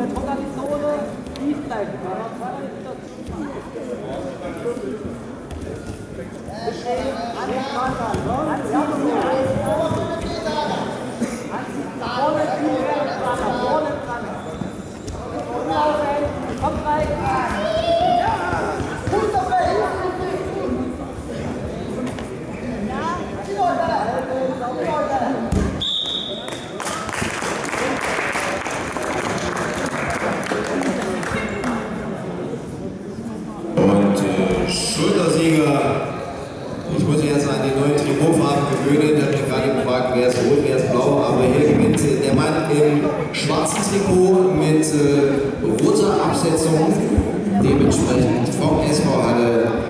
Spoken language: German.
Guck an die Zone, tief bleiben. Kommt rein! Schultersieger, ich muss mich jetzt an die neuen Trikotfarben gewöhnen, ich habe mich gerade gefragt, wer ist rot, wer ist blau, aber hier gewinnt der Mann im schwarzen Trikot mit roter Absetzung, dementsprechend vom SV Halle.